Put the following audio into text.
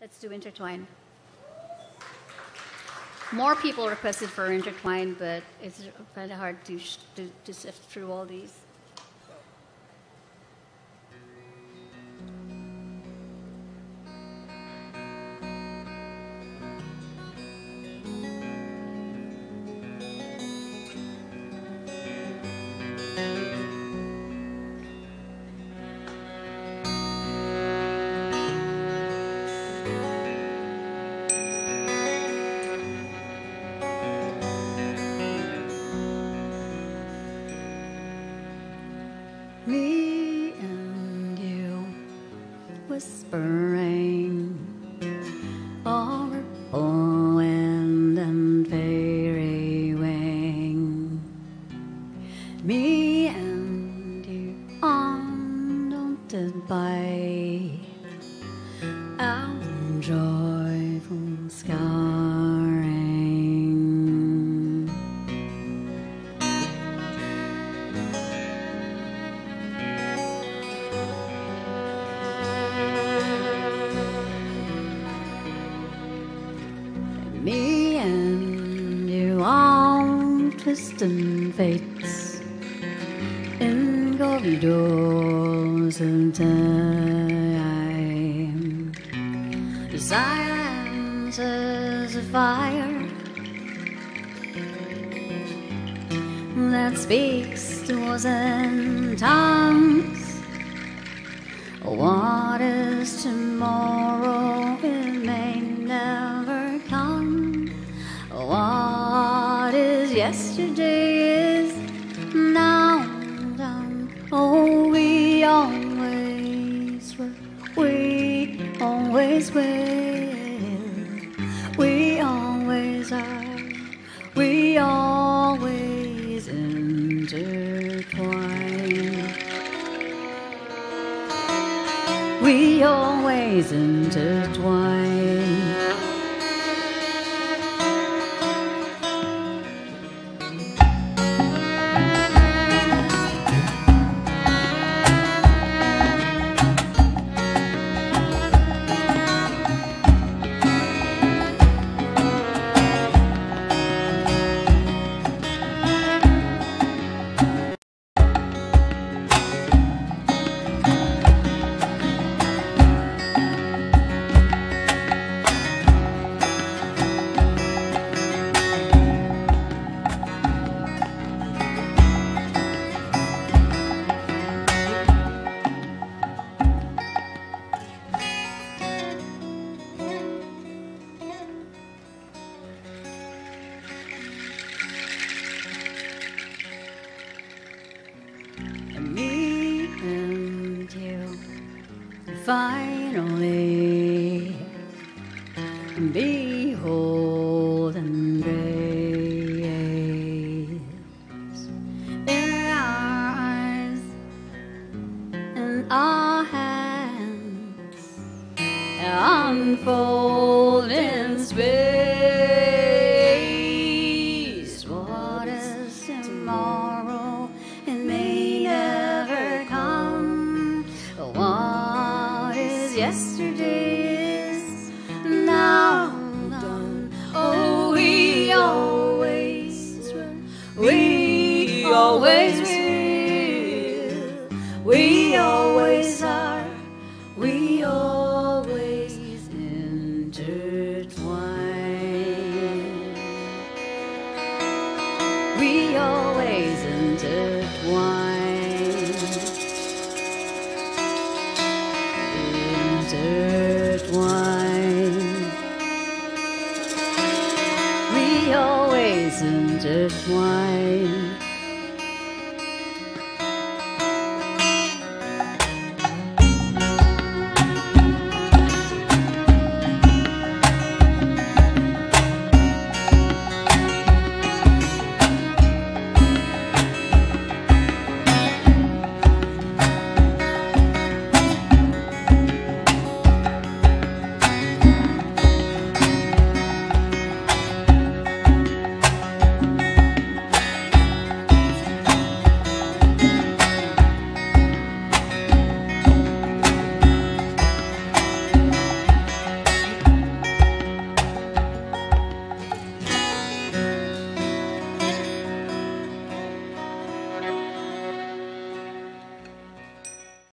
Let's do Intertwyne. More people requested for Intertwyne, but it's kind of hard to sift through all these. Me and you whispering over wind and fairy wing. Me and you undaunted by our joyful scarring. Me and you on twisting fates in corridors of time. The silence is a fire that speaks to us in tongues. What is tomorrow? It may never come. What is yesterday is now done. Oh, we always were, we always will, we always are, we always intertwine. We always intertwine. Me and you finally behold and grace in our eyes and our hands unfold in space. What is tomorrow? It may never come. What is yesterday is now done. Oh, we always were, we always will, we always are, we always intertwine. We always intertwine. Intertwine. We always intertwine.